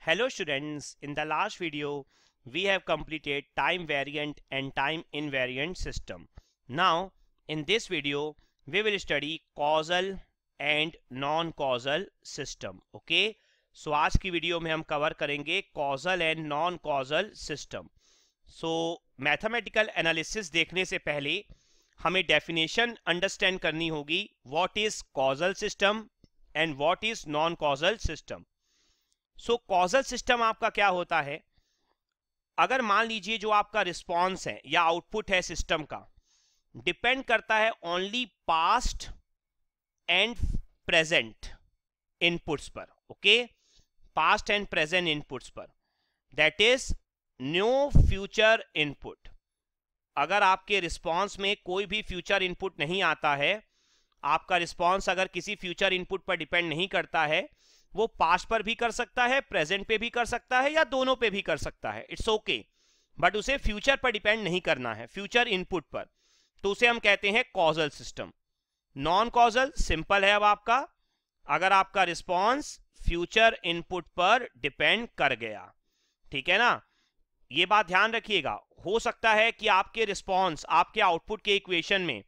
Hello students, in the last video we have completed time variant and time invariant system. Now in this video we will study causal and non-causal system. Okay, so आज की video में हम cover करेंगे causal and non-causal system. So mathematical analysis देखने से पहले हमें definition understand करनी होगी what is causal system and what is non-causal system. So causal system आपका क्या होता है, अगर मान लीजिए जो आपका रिस्पॉन्स है या आउटपुट है सिस्टम का डिपेंड करता है only past and present inputs पर. Okay, past and present inputs पर, that is no future input. अगर आपके रिस्पॉन्स में कोई भी फ्यूचर इनपुट नहीं आता है, आपका रिस्पॉन्स अगर किसी फ्यूचर इनपुट पर डिपेंड नहीं करता है, वो पास्ट पर भी कर सकता है, प्रेजेंट पे भी कर सकता है या दोनों पे भी कर सकता है, इट्स ओके, बट उसे फ्यूचर पर डिपेंड नहीं करना है, फ्यूचर इनपुट पर, तो उसे हम कहते हैं causal system. Non causal simple है. अब आपका अगर आपका रिस्पॉन्स फ्यूचर इनपुट पर डिपेंड कर गया, ठीक है ना, ये बात ध्यान रखिएगा. हो सकता है कि आपके रिस्पॉन्स आपके आउटपुट के इक्वेशन में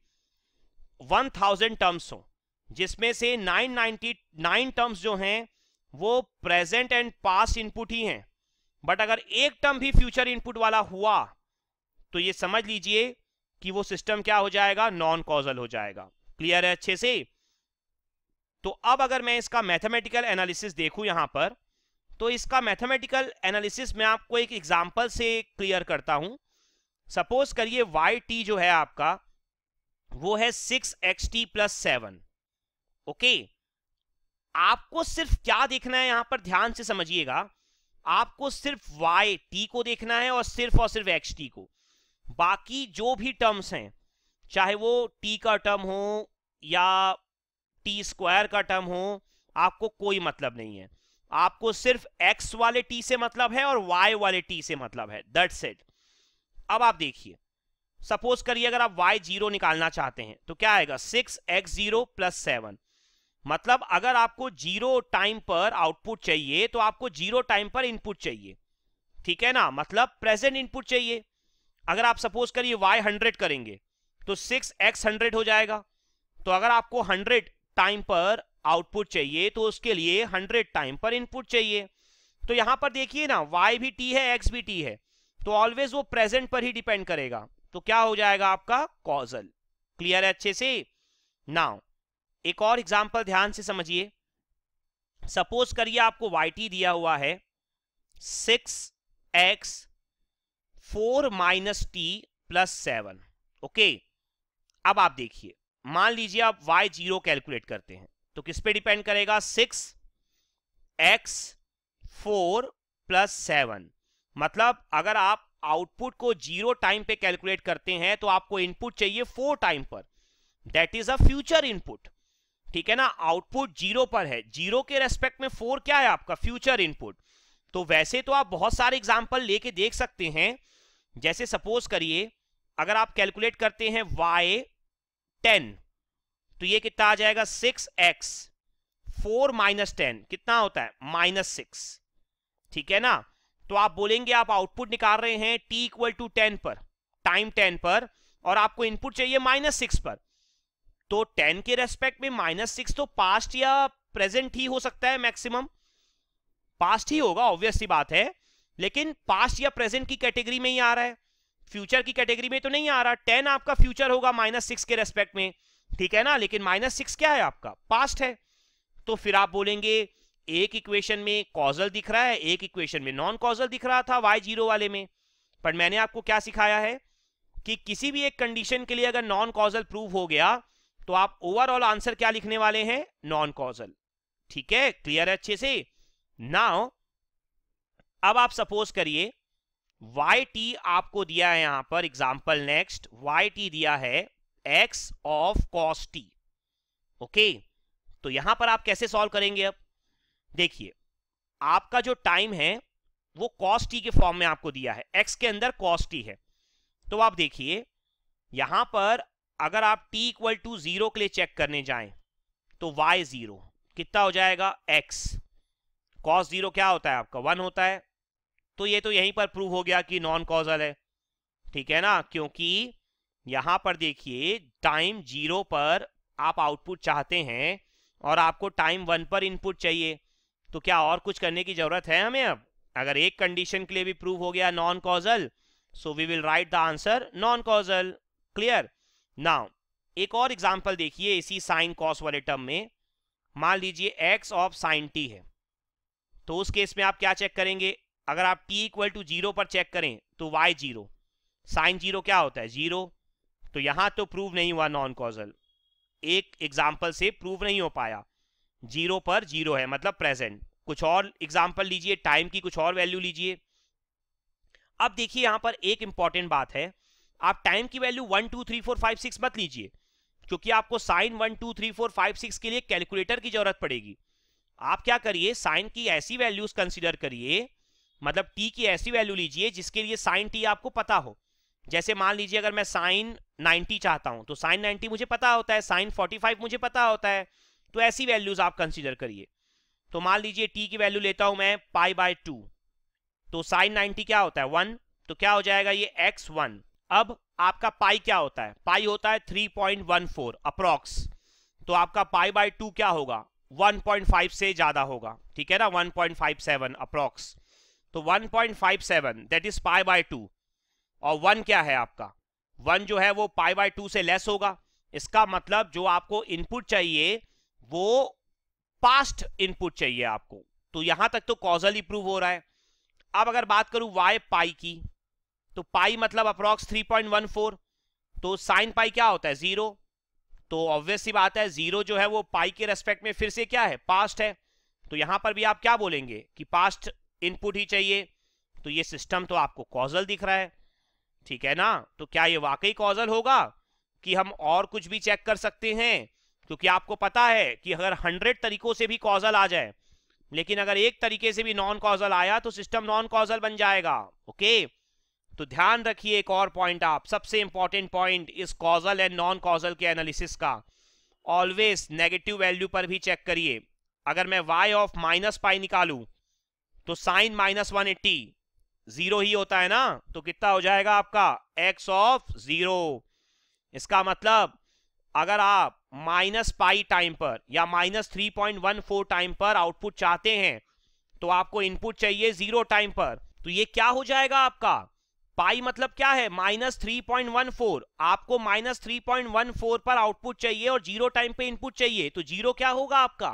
1000 टर्म्स हो, जिसमें से 999 टर्म्स जो हैं वो प्रेजेंट एंड पास्ट इनपुट ही हैं, बट अगर एक टर्म भी फ्यूचर इनपुट वाला हुआ तो ये समझ लीजिए कि वो सिस्टम क्या हो जाएगा, नॉन कॉजल हो जाएगा. क्लियर है अच्छे से. तो अब अगर मैं इसका मैथमेटिकल एनालिसिस देखूं यहां पर, तो इसका मैथमेटिकल एनालिसिस मैं आपको एक एग्जांपल से क्लियर करता हूं. सपोज करिए yt जो है आपका वो है 6xt + 7. ओके, आपको सिर्फ क्या देखना है, यहां पर ध्यान से समझिएगा, आपको सिर्फ yt को देखना है और सिर्फ xt को. बाकी जो भी टर्म्स हैं, चाहे वो t का टर्म हो या t² का टर्म हो, आपको कोई मतलब नहीं है. आपको सिर्फ x वाले t से मतलब है और y वाले t से मतलब है, दैट्स इट. अब आप देखिए, सपोज करिए अगर आप y0 निकालना चाहते हैं तो क्या आएगा, 6x0 + 7. मतलब अगर आपको 0 टाइम पर आउटपुट चाहिए तो आपको 0 टाइम पर इनपुट चाहिए, ठीक है ना, मतलब प्रेजेंट इनपुट चाहिए. अगर आप सपोज करिए y 100 करेंगे तो 6x100 हो जाएगा. तो अगर आपको 100 टाइम पर आउटपुट चाहिए तो उसके लिए 100 टाइम पर इनपुट चाहिए. तो यहां पर देखिए ना, y भी t है, x भी t है, तो ऑलवेज वो प्रेजेंट पर ही डिपेंड करेगा. तो क्या हो जाएगा आपका, कॉजल. क्लियर है अच्छे से. नाउ एक और एग्जांपल ध्यान से समझिए. सपोज करिए आपको yt दिया हुआ है 6x 4 - t + 7. ओके, अब आप देखिए, मान लीजिए आप y0 कैलकुलेट करते हैं तो किस पे डिपेंड करेगा, 6x 4 + 7. मतलब अगर आप आउटपुट को 0 टाइम पे कैलकुलेट करते हैं तो आपको इनपुट चाहिए 4 टाइम पर, that is a future input, ठीक है ना. आउटपुट 0 पर है, 0 के रेस्पेक्ट में 4 क्या है आपका, फ्यूचर इनपुट. तो वैसे तो आप बहुत सारे एग्जांपल लेके देख सकते हैं. जैसे सपोज करिए अगर आप कैलकुलेट करते हैं y10 तो ये कितना आ जाएगा, 6x 4 - 10 कितना होता है, -6, ठीक है ना. तो आप बोलेंगे आप आउटपुट निकाल रहे हैं t = 10 पर, टाइम 10 पर, और आपको इनपुट चाहिए -6 पर. तो 10 के रेस्पेक्ट में -6 तो पास्ट या प्रेजेंट ही हो सकता है, मैक्सिमम पास्ट ही होगा, ऑब्वियस सी बात है, लेकिन पास्ट या प्रेजेंट की कैटेगरी में ही आ रहा है, फ्यूचर की कैटेगरी में तो नहीं आ रहा. 10 आपका फ्यूचर होगा -6 के रेस्पेक्ट में, ठीक है ना, लेकिन -6 क्या है आपका, पास्ट है. तो फिर आप बोलेंगे एक इक्वेशन में कॉजल दिख रहा है, एक इक्वेशन में नॉन कॉजल दिख रहा था y0 वाले में. पर मैंने आपको क्या सिखाया है कि किसी भी एक कंडीशन के लिए अगर नॉन कॉजल प्रूव हो गया तो आप ओवरऑल आंसर क्या लिखने वाले हैं, नॉन कॉजल. ठीक है, क्लियर है अच्छे से. नाउ अब आप सपोज करिए yt आपको दिया है यहां पर, एग्जांपल नेक्स्ट, yt दिया है x of cos t. Okay, तो यहां पर आप कैसे सॉल्व करेंगे. अब देखिए, आपका जो टाइम है वो cos t के फॉर्म में आपको दिया है, x के अंदर cos t है. तो आप देखिए यहां पर अगर आप t = 0 के लिए चेक करने जाएं तो y0 कितना हो जाएगा, x. cos 0 क्या होता है आपका 1 होता है। तो ये तो यहीं पर प्रूव हो गया कि नॉन कॉजल है, ठीक है ना, क्योंकि यहां पर देखिए टाइम 0 पर आप आउटपुट चाहते हैं और आपको टाइम 1 पर इनपुट चाहिए, तो क्या और कुछ करने की जरूरत है हमें अब? अगर एक कंडीशन के लिए भी प्रूव हो गया non causal, so we will write the answer non causal. Clear? Now एक और एग्जांपल देखिए इसी साइन कॉस वाले टर्म में। मान लीजिए x ऑफ साइन t है, तो उस केस में आप क्या चेक करेंगे? अगर आप t इक्वल टू 0 पर चेक करें तो y 0, साइन 0 क्या होता है 0, तो यहां तो प्रूव नहीं हुआ नॉन कॉजल, एक एग्जाम्पल से प्रूव नहीं हो पाया। 0 पर 0 है मतलब प्रेजेंट। कुछ और एग्जाम्पल लीजिए, टाइम की कुछ और वैल्यू लीजिए। अब देखिए यहां पर एक इंपॉर्टेंट बात है, आप टाइम की वैल्यू 1 2 3 4 5 6 मत लीजिए, क्योंकि आपको साइन 1 2 3 4 5 6 के लिए कैलकुलेटर की जरूरत पड़ेगी। आप क्या करिए, साइन की ऐसी वैल्यूज कंसीडर करिए, मतलब टी की ऐसी वैल्यू लीजिए जिसके लिए साइन टी आपको पता हो। जैसे मान लीजिए अगर मैं साइन 90 चाहता हूं तो साइन 90 मुझे पता होता है, साइन 45 मुझे पता होता है, तो ऐसी वैल्यूज आप कंसीडर करिए। तो मान लीजिए टी की वैल्यू लेता हूं मैं π/2, तो साइन 90 क्या होता है 1, तो क्या हो जाएगा ये x1। अब आपका पाई क्या होता है? पाई होता है 3.14 अप्रॉक्स, तो आपका π/2 क्या होगा 1.5 से ज्यादा होगा, ठीक है ना, 1.57 अप्रॉक्स। तो 1.57 दैट इज π/2, और 1 क्या है आपका 1 जो है वो π/2 से लेस होगा। इसका मतलब जो आपको इनपुट चाहिए वो पास्ट इनपुट चाहिए आपको। तो यहां तक तो कॉजल प्रूव हो रहा है। अब अगर बात करूं y पाई की, तो पाई मतलब अप्रॉक्स 3.14, तो साइन पाई क्या होता है 0, तो ऑब्वियस सी बात है 0 जो है वो पाई के रेस्पेक्ट में फिर से क्या है पास्ट है, तो यहां पर भी आप क्या बोलेंगे कि पास्ट इनपुट ही चाहिए। तो ये सिस्टम तो आपको कॉजल दिख रहा है, ठीक है ना। तो क्या ये वाकई कॉजल होगा कि हम और कुछ भी चेक कर सकते हैं? क्योंकि आपको पता है कि अगर 100 तरीकों से भी कॉजल आ जाए, लेकिन अगर एक तरीके से भी नॉन कॉजल आया तो सिस्टम नॉन कॉजल बन जाएगा। ओके, तो ध्यान रखिए एक और पॉइंट, आप सबसे इंपॉर्टेंट पॉइंट इस कॉजल एंड नॉन कॉजल के एनालिसिस का, ऑलवेज नेगेटिव वैल्यू पर भी चेक करिए। अगर मैं y ऑफ -π निकालूं तो साइन -180 0 ही होता है ना, तो कितना हो जाएगा आपका x ऑफ 0। इसका मतलब अगर आप -π टाइम पर या -3.14 टाइम पर आउटपुट चाहते हैं तो आपको इनपुट चाहिए 0 टाइम पर, तो ये क्या हो जाएगा आपका पाई मतलब क्या है -3.14, आपको -3.14 पर आउटपुट चाहिए और 0 टाइम पे इनपुट चाहिए, तो 0 क्या होगा आपका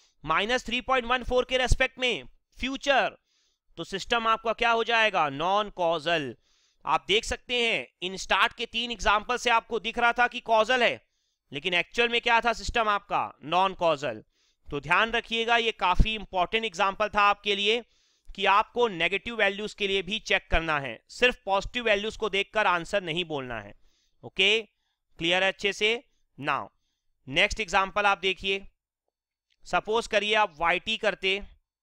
-3.14 के रेस्पेक्ट में फ्यूचर। तो सिस्टम आपका क्या हो जाएगा नॉन कॉजल। आप देख सकते हैं इन स्टार्ट के 3 एग्जांपल से आपको दिख रहा था कि कॉजल है, लेकिन एक्चुअल में क्या था सिस्टम आपका नॉन कॉजल। तो ध्यान रखिएगा ये काफी इंपॉर्टेंट एग्जांपल था आपके लिए कि आपको नेगेटिव वैल्यूज के लिए भी चेक करना है, सिर्फ पॉजिटिव वैल्यूज को देखकर आंसर नहीं बोलना है। ओके, क्लियर है अच्छे से? नाउ नेक्स्ट एग्जांपल आप देखिए, सपोज करिए आप yt करते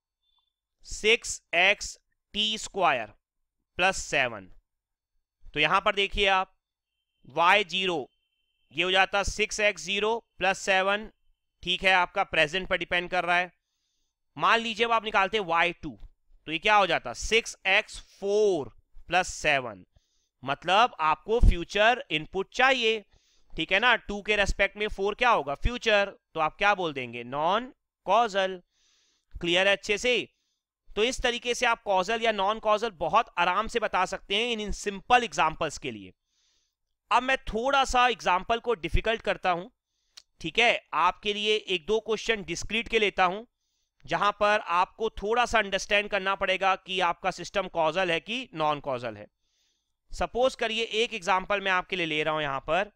6x(t² + 7, तो यहां पर देखिए आप y0 ये हो जाता 6x0 + 7, ठीक है, आपका प्रेजेंट पर डिपेंड कर रहा है। मान लीजिए अब आप निकालते y2, तो ये क्या हो जाता 6x4 + 7, मतलब आपको फ्यूचर इनपुट चाहिए, ठीक है ना, 2 के रेस्पेक्ट में 4 क्या होगा फ्यूचर, तो आप क्या बोल देंगे नॉन कॉजल। क्लियर है अच्छे से? तो इस तरीके से आप कॉजल या नॉन कॉजल बहुत आराम से बता सकते हैं इन सिंपल एग्जांपल्स के लिए। अब मैं थोड़ा सा एग्जांपल को डिफिकल्ट करता हूं, ठीक है, आपके लिए 1-2 क्वेश्चन डिस्क्रीट के लेता हूं जहां पर आपको थोड़ा सा अंडरस्टैंड करना पड़ेगा कि आपका सिस्टम कॉजल है कि नॉन कॉजल है। सपोज करिए एक एग्जांपल मैं आपके लिए ले रहा हूं यहां पर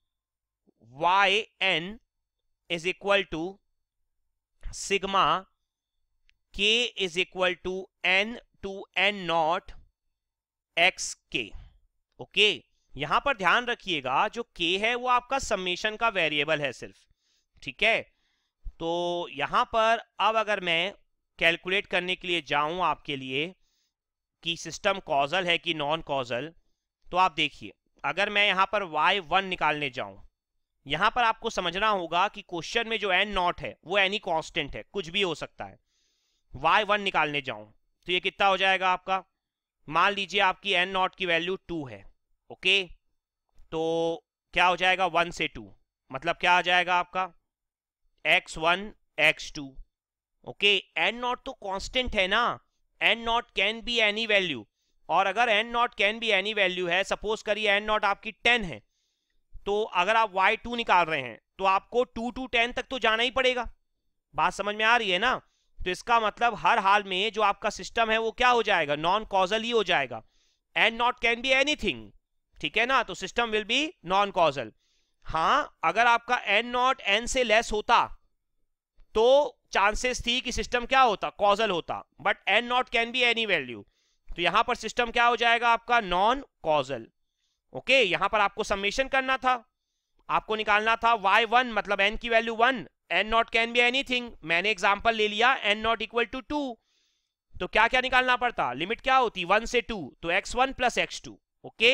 yn is equal to sigma k is equal to n to n0 xk। Okay, यहां पर ध्यान रखिएगा जो k है वो आपका समेशन का वेरिएबल है सिर्फ, ठीक है। तो यहां पर अब अगर मैं कैलकुलेट करने के लिए जाऊं आपके लिए कि सिस्टम कॉजल है कि नॉन कॉजल, तो आप देखिए अगर मैं यहां पर y1 निकालने जाऊं, यहां पर आपको समझना होगा कि क्वेश्चन में जो n0 है वो एनी कांस्टेंट है, कुछ भी हो सकता है। y1 निकालने जाऊं तो ये कितना हो जाएगा आपका, मान लीजिए आपकी n नॉट की वैल्यू 2 है, ओके, तो क्या हो जाएगा 1 से 2, मतलब क्या आ जाएगा आपका x1 x2, okay. n nought तो कांस्टेंट है ना, n nought can be any value, और अगर n nought can be any value है, सपोज करिए n नॉट आपकी 10 है, तो अगर आप y2 निकाल रहे हैं तो आपको 2 to 10 तक तो जाना ही पड़ेगा। बात समझ में आ रही है ना? तो इसका मतलब हर हाल में जो आपका सिस्टम है वो क्या हो जाएगा, नॉन कॉजल ही हो जाएगा। N nought can be anything, ठीक है ना, तो system will be non causal. हाँ, अगर आपका एन नॉट एन से लेस होता तो चांसेस थी कि सिस्टम क्या होता, कॉजल होता, but n nought can be any value, तो यहां पर सिस्टम क्या हो जाएगा आपका, नॉन कॉजल। ओके, यहां पर आपको समेशन करना था, आपको निकालना था y1 मतलब n की value 1, n nought can be anything, मैंने एग्जांपल ले लिया n नॉट इक्वल टू 2, तो क्या क्या निकालना पड़ता, लिमिट क्या होती 1 से 2, तो x1 प्लस x2। ओके,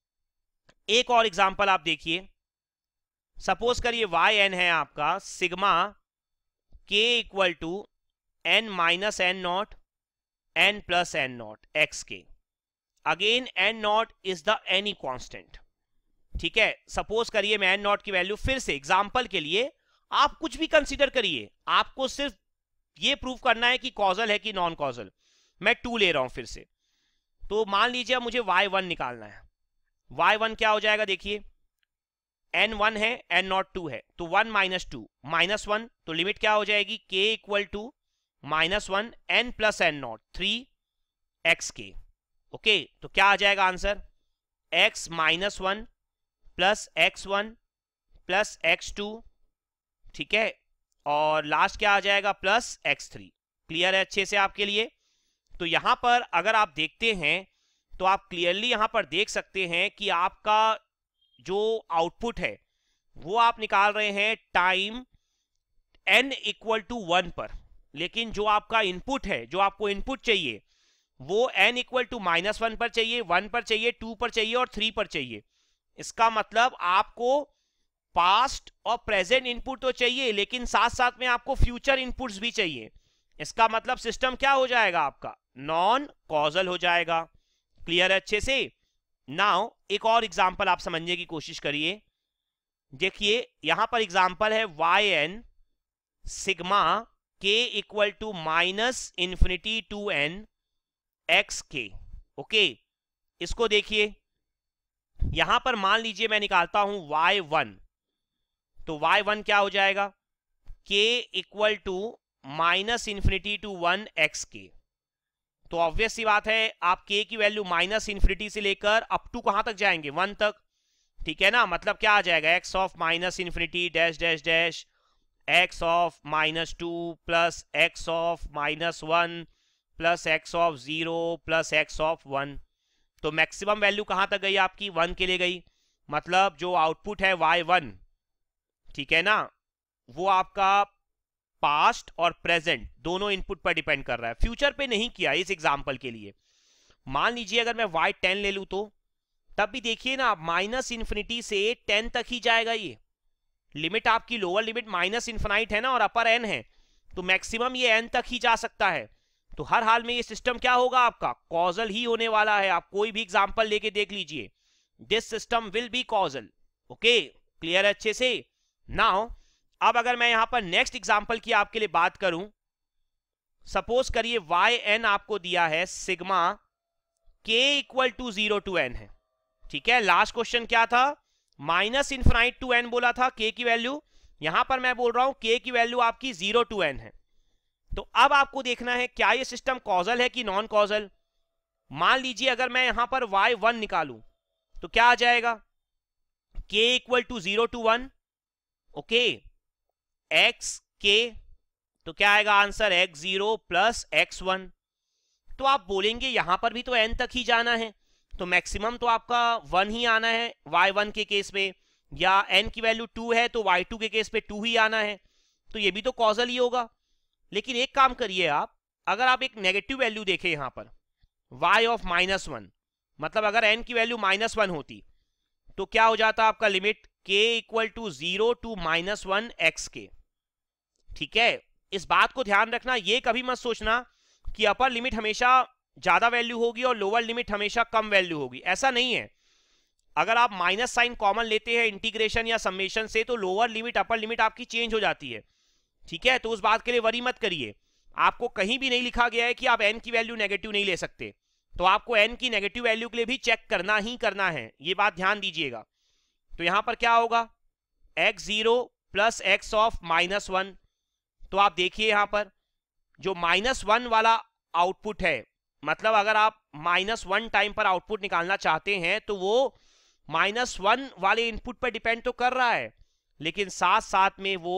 एक और एग्जांपल आप देखिए, सपोज करिए yn है आपका sigma k equal to n minus n nought n plus n nought x k, again n nought is the any constant, ठीक है। सपोज करिए मैं एन नॉट की वैल्यू, फिर से एग्जांपल के लिए आप कुछ भी कंसीडर करिए, आपको सिर्फ ये प्रूव करना है कि कॉजल है कि नॉन कॉजल। मैं 2 ले रहा हूं फिर से, तो मान लीजिए मुझे y1 निकालना है, y1 क्या हो जाएगा देखिए, n1 है n नॉट 2 है, तो 1 माइनस 2 माइनस 1, तो लिमिट क्या हो जाएगी k equal to minus 1 n plus n nought 3 x k. Okay, तो क्या आ जाएगा answer, x minus 1 plus x1 plus x2, ठीक है, और लास्ट क्या आ जाएगा प्लस x3। क्लियर है अच्छे से आपके लिए? तो यहां पर अगर आप देखते हैं तो आप क्लियरली यहां पर देख सकते हैं कि आपका जो आउटपुट है वो आप निकाल रहे हैं टाइम n इक्वल टू 1 पर, लेकिन जो आपका इनपुट है, जो आपको इनपुट चाहिए वो n इक्वल टू माइनस 1 पर चाहिए, 1 पर चाहिए, 2 पर चाहिए और 3 पर चाहिए। इसका मतलब आपको पास्ट और प्रेजेंट इनपुट तो चाहिए, लेकिन साथ साथ में आपको फ्यूचर इनपुट्स भी चाहिए। इसका मतलब सिस्टम क्या हो जाएगा आपका, नॉन कॉजल हो जाएगा। क्लियर है अच्छे से? नाउ एक और एग्जांपल आप समझने की कोशिश करिए, देखिए यहां पर एग्जांपल है yn sigma k equal to minus infinity to n x k. Okay, इसको देखिए, यहां पर मान लीजिए मैं निकालता हूं y1, तो y1 क्या हो जाएगा, k equal to minus infinity to 1 x k. तो ऑब्वियस सी बात है, आप k की वैल्यू माइनस इंफिनिटी से लेकर अप टू कहां तक जाएंगे, 1 तक, ठीक है ना। मतलब क्या आ जाएगा, x of minus infinity dash dash dash x of minus 2 plus x of minus 1 plus x of 0 plus x of 1। तो मैक्सिमम वैल्यू कहां तक गई आपकी, 1 के लिए गई, मतलब जो आउटपुट है y1, ठीक है ना, वो आपका पास्ट और प्रेजेंट दोनों इनपुट पर डिपेंड कर रहा है, फ्यूचर पे नहीं किया। इस एग्जांपल के लिए मान लीजिए अगर मैं y10 ले लूं तो तब भी देखिए ना, माइनस इंफिनिटी से 10 तक ही जाएगा ये लिमिट, आपकी लोअर लिमिट माइनस इन्फिनाइट है ना और अपर n है, तो मैक्सिमम ये n तक ही जा सकता है। तो हर हाल में ये सिस्टम क्या होगा आपका, कॉजल ही होने वाला है। आप कोई भी एग्जांपल लेके देख लीजिए, this system will be causal. Okay, clear है अच्छे से? नाउ अब अगर मैं यहां पर नेक्स्ट एग्जांपल की आपके लिए बात करूं, सपोज करिए yn आपको दिया है sigma k equal to 0 to n है, ठीक है। लास्ट क्वेश्चन क्या था, माइनस इन्फिनाइट टू n बोला था k की वैल्यू, यहां पर मैं बोल रहा हूं k की वैल्यू आपकी 0 टू n है। तो अब आपको देखना है क्या ये सिस्टम कॉजल है कि नॉन कॉजल। मान लीजिए अगर मैं यहां पर y1 निकालूं तो क्या आ जाएगा, k equal to 0 to 1, okay, x k, तो क्या आएगा आंसर, x0 प्लस x1। तो आप बोलेंगे यहां पर भी तो n तक ही जाना है, तो मैक्सिमम तो आपका 1 ही आना है y1 के केस में, या n की वैल्यू 2 है तो y2 के केस पे 2 ही आना है, तो ये भी तो कॉजल ही होगा। लेकिन एक काम करिए आप, अगर आप एक नेगेटिव वैल्यू देखें यहां पर y ऑफ माइनस 1, मतलब अगर n की वैल्यू माइनस 1 होती तो क्या हो जाता आपका limit k equal to 0 to minus 1 x k, ठीक है। इस बात को ध्यान रखना, ये कभी मत सोचना कि अपर लिमिट हमेशा ज्यादा वैल्यू होगी और लोअर लिमिट हमेशा कम वैल्यू होगी, ऐसा नहीं है। अगर आप माइनस साइन कॉमन लेते हैं इंटीग्रेशन या समेशन से तो लोअर लिमिट अपर लिमिट आपकी चेंज हो जाती है, ठीक है। तो उस बात के लिए वरी मत करिए, आपको कहीं भी नहीं लिखा गया है कि आप n की वैल्यू नेगेटिव नहीं ले सकते, तो आपको n की नेगेटिव वैल्यू के लिए भी चेक करना ही करना है, ये बात ध्यान दीजिएगा। तो यहां पर क्या होगा, x0 प्लस एक्स ऑफ -1। तो आप देखिए यहां पर जो -1 वाला आउटपुट है, मतलब अगर आप -1 टाइम पर आउटपुट निकालना चाहते हैं तो वो -1 वाले इनपुट पर डिपेंड तो कर रहा है, लेकिन साथ साथ में वो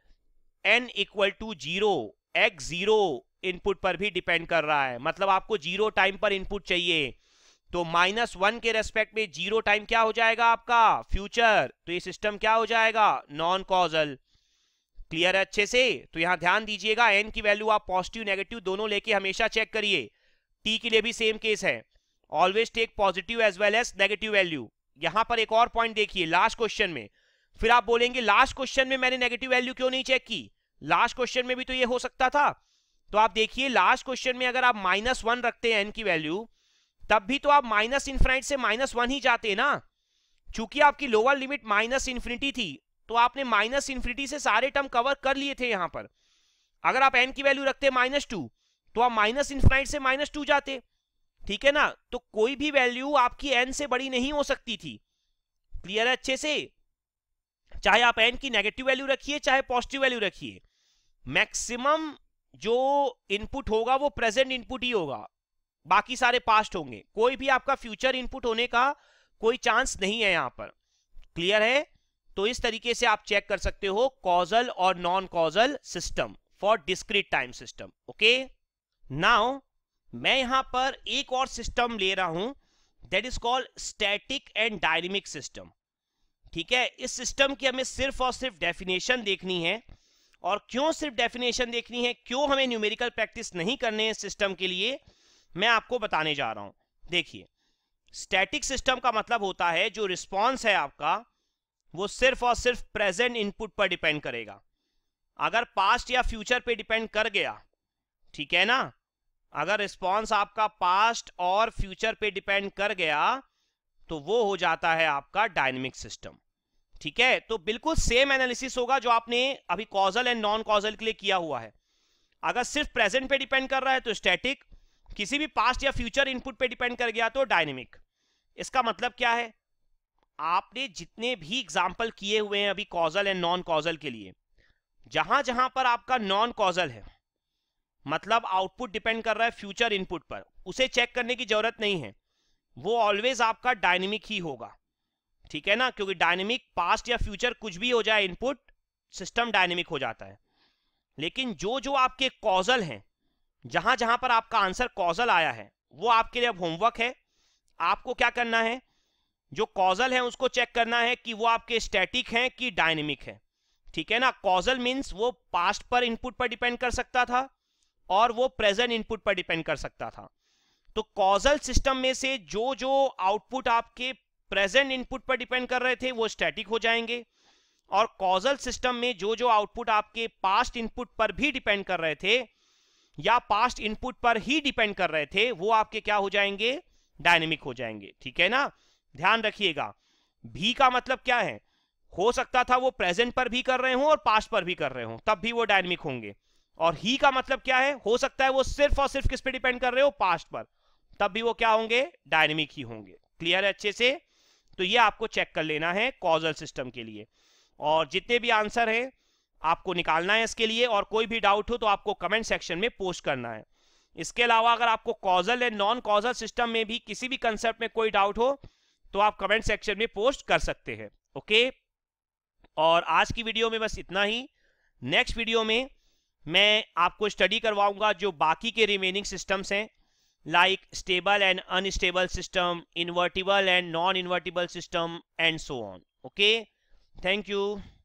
n equal to 0 x0 input पर भी डिपेंड कर रहा है। मतलब आपको 0 टाइम पर इनपुट चाहिए, तो -1 के रेस्पेक्ट में 0 टाइम क्या हो जाएगा आपका, फ्यूचर। तो ये सिस्टम क्या हो जाएगा, नॉन कॉजल। क्लियर है अच्छे से। तो यहां ध्यान दीजिएगा, n की वैल्यू आप पॉजिटिव नेगेटिव दोनों लेके हमेशा चेक करिए। t के लिए भी सेम केस है, always take positive as well as negative value. यहां पर एक और पॉइंट देखिए लास्ट क्वेश्चन में, फिर आप बोलेंगे लास्ट क्वेश्चन में मैंने नेगेटिव वैल्यू क्यों नहीं चेक की, लास्ट क्वेश्चन में भी तो ये हो सकता था। तो आप देखिए लास्ट क्वेश्चन में अगर आप -1 रखते हैं n की वैल्यू, तब भी तो आप माइनस इन्फिनिटी से -1 ही जाते ना, चूंकि आपकी लोअर लिमिट -इन्फिनिटी थी तो आपने -इन्फिनिटी से सारे टर्म कवर कर लिए थे यहां पर। अगर आप n की वैल्यू रखते -2 तो आप -इन्फिनिटी से -2 जाते, ठीक है ना। तो कोई भी वैल्यू आपकी n से बड़ी नहीं हो सकती थी। क्लियर है अच्छे से, चाहे आप n की नेगेटिव वैल्यू रखिए चाहे पॉजिटिव वैल्यू रखिए, मैक्सिमम जो इनपुट होगा वो प्रेजेंट इनपुट ही होगा, बाकी सारे पास्ट होंगे। कोई भी आपका फ्यूचर इनपुट होने का कोई चांस नहीं है यहां पर। क्लियर है। तो इस तरीके से आप चेक कर सकते हो कॉजल और non causal system for discrete time system. Okay, now मैं यहां पर एक और सिस्टम ले रहा हूं, that is called static and dynamic system. ठीक है, इस सिस्टम की हमें सिर्फ और सिर्फ डेफिनेशन देखनी है। और क्यों सिर्फ डेफिनेशन देखनी है, क्यों हमें न्यूमेरिकल प्रैक्टिस नहीं करने हैं सिस्टम के लिए, मैं आपको बताने जा रहा हूं। देखिए, स्टैटिक सिस्टम का मतलब होता है जो रिस्पॉन्स है आपका वो सिर्फ और सिर्फ प्रेजेंट इनपुट पर डिपेंड करेगा। अगर पास्ट या फ्यूचर पे डिपेंड कर गया, ठीक है ना, अगर रिस्पॉन्स आपका पास्ट और फ्यूचर पे डिपेंड कर गया तो वो हो जाता है आपका डायनेमिक सिस्टम। ठीक है, तो बिल्कुल सेम एनालिसिस होगा जो आपने अभी कॉजल एंड नॉन कॉजल के लिए किया हुआ है। अगर सिर्फ प्रेजेंट पे डिपेंड कर रहा है तो स्टैटिक, किसी भी पास्ट या फ्यूचर इनपुट पे डिपेंड कर गया तो डायनेमिक। इसका मतलब क्या है, आपने जितने भी एग्जांपल किए हुए हैं अभी कॉजल एंड नॉन कॉजल के लिए, जहां जहां पर आपका नॉन कॉजल है, मतलब आउटपुट डिपेंड कर रहा है फ्यूचर इनपुट पर, उसे चेक करने की जरूरत नहीं है, वो ऑलवेज आपका डायनेमिक ही होगा। ठीक है ना, क्योंकि डायनेमिक पास्ट या फ्यूचर कुछ भी हो जाए इनपुट, सिस्टम डायनेमिक हो जाता है। लेकिन जो जो आपके कॉजल हैं, जहां जहां पर आपका आंसर कॉजल आया है, वो आपके लिए अब होमवर्क है। आपको क्या करना है, जो कॉजल है उसको चेक करना है कि वो आपके स्टैटिक हैं कि डायनेमिक है। ठीक है ना, कॉजल मींस वो पास्ट पर इनपुट पर डिपेंड कर सकता था और वो प्रेजेंट इनपुट पर डिपेंड कर सकता था। तो कॉजल सिस्टम में से जो जो आउटपुट आपके प्रेजेंट इनपुट पर डिपेंड कर रहे थे वो स्टैटिक हो जाएंगे, और कॉजल सिस्टम में जो जो आउटपुट आपके पास्ट इनपुट पर भी डिपेंड कर रहे थे या पास्ट इनपुट पर ही डिपेंड कर रहे थे वो आपके क्या हो जाएंगे, डायनेमिक हो जाएंगे। ठीक है ना, ध्यान रखिएगा। भी का मतलब क्या है, हो सकता था वो प्रेजेंट पर भी कर रहे हो और पास्ट पर भी कर रहे हो, तब भी वो डायनेमिक होंगे। और ही का मतलब क्या है, हो सकता है वो सिर्फ और सिर्फ किस पे डिपेंड कर रहे हो, पास्ट पर, तब भी वो क्या होंगे, डायनेमिक ही होंगे। क्लियर है अच्छे से। तो ये आपको चेक कर लेना है कॉजल सिस्टम के लिए, और जितने भी आंसर है आपको निकालना है इसके लिए। और कोई भी डाउट हो तो आपको कमेंट सेक्शन में पोस्ट करना है। इसके अलावा अगर आपको causal and non causal system में भी किसी भी कंसेप्ट में कोई डाउट हो तो आप कमेंट सेक्शन में पोस्ट कर सकते हैं। ओके, और आज की वीडियो में बस इतना ही। नेक्स्ट वीडियो में मैं आपको स्टडी करवाऊंगा जो बाकी के रिमेनिंग सिस्टम्स हैं, like stable and unstable system, invertible and non-invertible system, and so on. Okay, thank you.